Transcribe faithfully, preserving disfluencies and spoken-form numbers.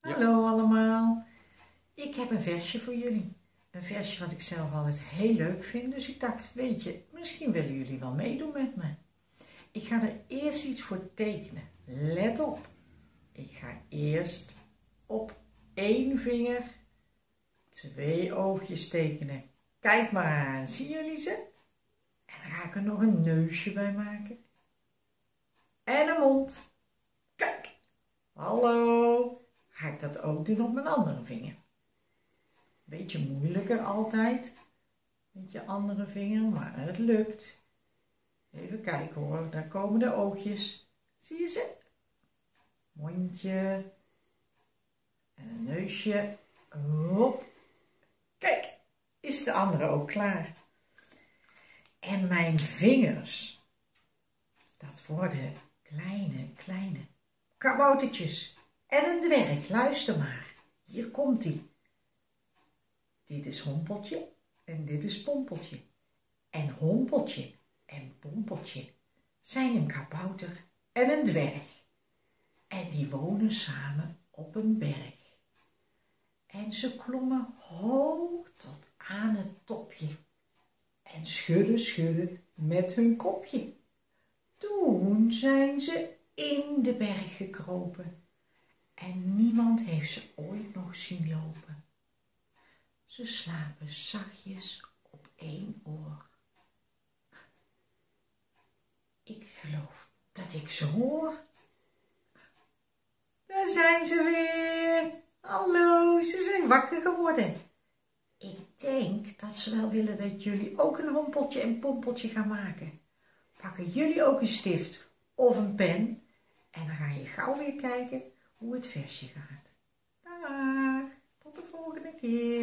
Ja. Hallo allemaal. Ik heb een versje voor jullie. Een versje wat ik zelf altijd heel leuk vind. Dus ik dacht, weet je, misschien willen jullie wel meedoen met me. Ik ga er eerst iets voor tekenen. Let op. Ik ga eerst op één vinger twee oogjes tekenen. Kijk maar aan. Zien jullie ze? En dan ga ik er nog een neusje bij maken. En een mond. Kijk. Hallo. Ga ik dat ook doen op mijn andere vinger. Beetje moeilijker altijd. Met je andere vinger, maar het lukt. Even kijken hoor. Daar komen de oogjes. Zie je ze? Mondje. En een neusje. Hop. Kijk. Is de andere ook klaar. En mijn vingers. Dat worden kleine, kleine kaboutertjes. En een dwerg. Luister maar. Hier komt ie. Dit is Hompeltje en dit is Pompeltje. En Hompeltje en Pompeltje zijn een kabouter en een dwerg. En die wonen samen op een berg. En ze klommen hoog tot aan het topje. En schudden, schudden met hun kopje. Toen zijn ze in de berg gekropen. En niemand heeft ze ooit nog zien lopen. Ze slapen zachtjes op één oor. Ik geloof dat ik ze hoor. Daar zijn ze weer. Hallo, ze zijn wakker geworden. Ik denk dat ze wel willen dat jullie ook een hompeltje en pompeltje gaan maken. Pakken jullie ook een stift of een pen en dan ga je gauw weer kijken hoe het versje gaat. Dag, tot de volgende keer.